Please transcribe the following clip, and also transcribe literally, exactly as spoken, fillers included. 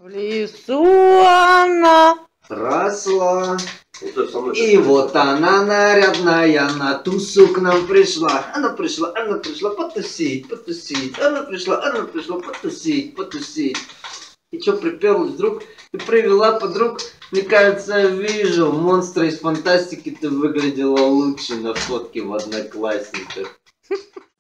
В лесу она росла. И вот она нарядная на тусу к нам пришла. Она пришла, она пришла потусить, потусить. Она пришла, она пришла потусить, потусить. И чё приперлась вдруг и привела подруг. Мне кажется, я вижу, монстра из фантастики ты выглядела лучше на фотке в Одноклассниках.